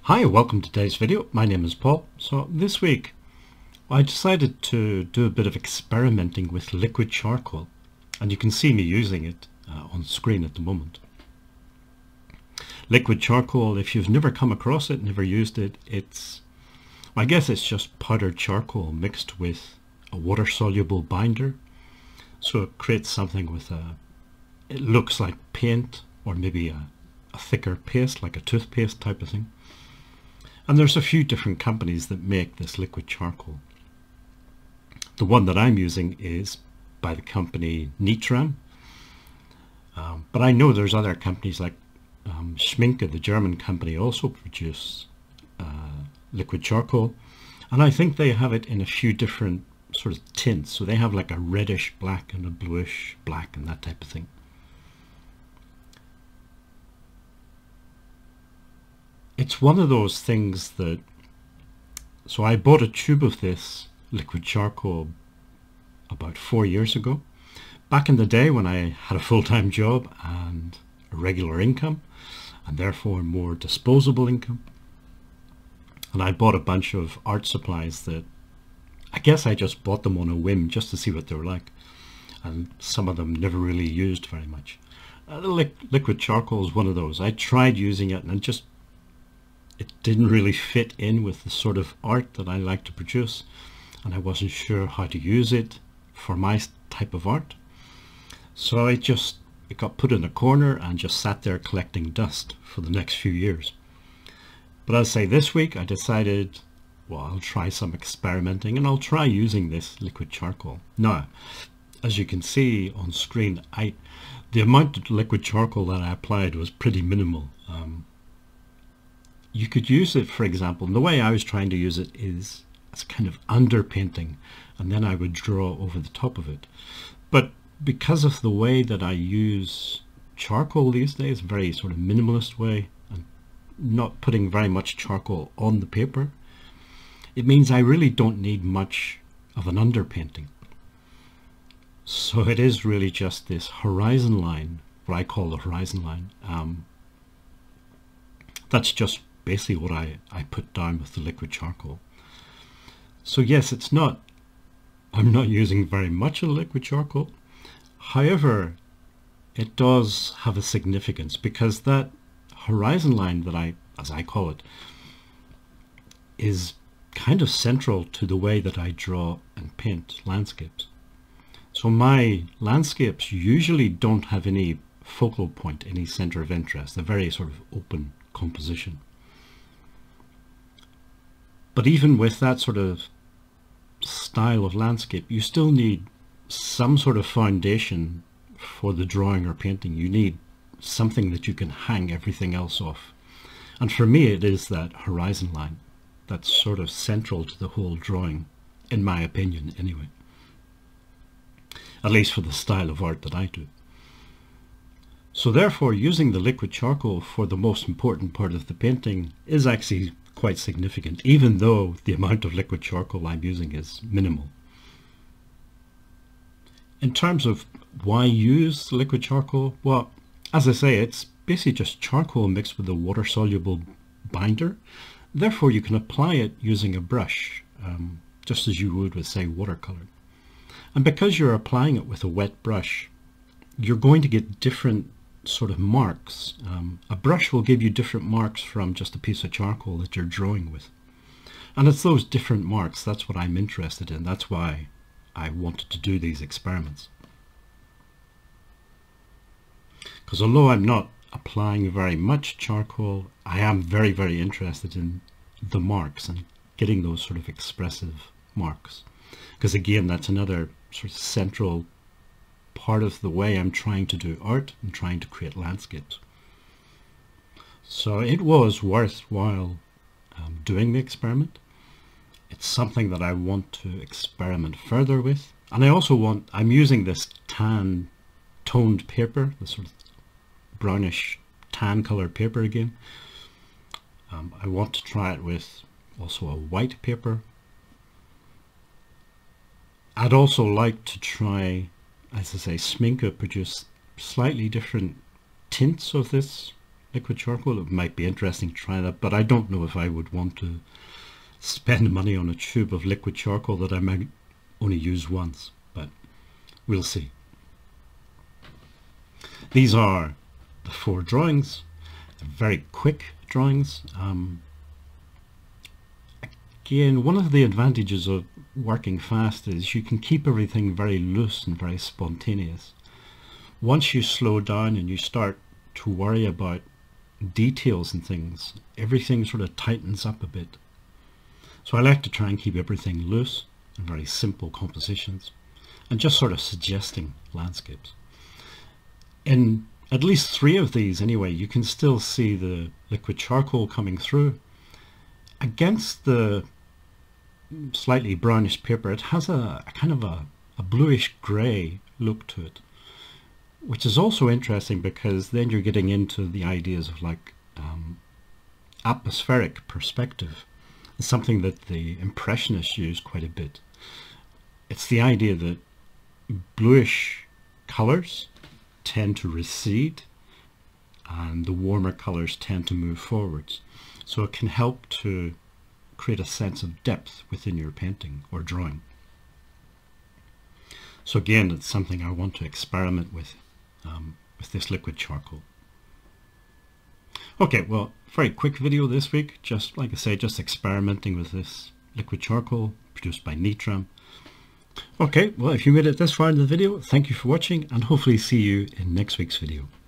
Hi, welcome to today's video. My name is Paul. So this week I decided to do a bit of experimenting with liquid charcoal, and you can see me using it on screen at the moment. Liquid charcoal, if you've never come across it, never used it, I guess it's just powdered charcoal mixed with a water-soluble binder. So it creates something with it looks like paint, or maybe a thicker paste, like a toothpaste type of thing. And there's a few different companies that make this liquid charcoal. The one that I'm using is by the company Nitram. But I know there's other companies like Schminke, the German company, also produce liquid charcoal. And I think they have it in a few different sort of tints. So they have like a reddish black and a bluish black and that type of thing. It's one of those things that, so I bought a tube of this liquid charcoal about 4 years ago, back in the day when I had a full-time job and a regular income, and therefore more disposable income. And I bought a bunch of art supplies that I guess I just bought them on a whim just to see what they were like, and some of them never really used very much. Liquid charcoal is one of those. I tried using it and it didn't really fit in with the sort of art that I like to produce, and I wasn't sure how to use it for my type of art. So it got put in a corner and just sat there collecting dust for the next few years. But I'll say this week I decided, well, I'll try some experimenting and I'll try using this liquid charcoal. Now, as you can see on screen, the amount of liquid charcoal that I applied was pretty minimal. You could use it, for example, and the way I was trying to use it is as kind of underpainting, and then I would draw over the top of it. But because of the way that I use charcoal these days, a very sort of minimalist way, and not putting very much charcoal on the paper, it means I really don't need much of an underpainting. So it is really just this horizon line, what I call the horizon line. That's just basically what I put down with the liquid charcoal. So yes, I'm not using very much of the liquid charcoal. However, it does have a significance, because that horizon line that as I call it, is kind of central to the way that I draw and paint landscapes. So my landscapes usually don't have any focal point, any center of interest. They're very sort of open composition. But even with that sort of style of landscape, you still need some sort of foundation for the drawing or painting. You need something that you can hang everything else off. And for me, it is that horizon line that's sort of central to the whole drawing, in my opinion anyway. At least for the style of art that I do. So therefore, using the liquid charcoal for the most important part of the painting is actually quite significant, even though the amount of liquid charcoal I'm using is minimal. In terms of why use liquid charcoal, well, as I say, it's basically just charcoal mixed with a water-soluble binder. Therefore, you can apply it using a brush, just as you would with, say, watercolor. And because you're applying it with a wet brush, you're going to get different sort of marks. A brush will give you different marks from just a piece of charcoal that you're drawing with. And it's those different marks, that's what I'm interested in. That's why I wanted to do these experiments. Because although I'm not applying very much charcoal, I am very, very interested in the marks and getting those sort of expressive marks. Because again, that's another sort of central part of the way I'm trying to do art and trying to create landscapes. So it was worthwhile doing the experiment. It's something that I want to experiment further with. And I also I'm using this tan toned paper, the sort of brownish tan color paper again. I want to try it with also a white paper. I'd also like to try, as I say, Schminke produce slightly different tints of this liquid charcoal, it might be interesting to try that, but I don't know if I would want to spend money on a tube of liquid charcoal that I might only use once, but we'll see. These are the 4 drawings. They're very quick drawings. Again, one of the advantages of working fast is you can keep everything very loose and very spontaneous. Once you slow down and you start to worry about details and things, everything sort of tightens up a bit. So I like to try and keep everything loose and very simple compositions and just sort of suggesting landscapes. In at least 3 of these anyway, you can still see the liquid charcoal coming through. Against the slightly brownish paper, it has a kind of a bluish grey look to it, which is also interesting because then you're getting into the ideas of like atmospheric perspective, something that the Impressionists use quite a bit. It's the idea that bluish colours tend to recede and the warmer colours tend to move forwards. So it can help to create a sense of depth within your painting or drawing. So again, it's something I want to experiment with this liquid charcoal. Okay, well, very quick video this week. Just like I say, just experimenting with this liquid charcoal produced by Nitram. Okay, well, if you made it this far in the video, thank you for watching and hopefully see you in next week's video.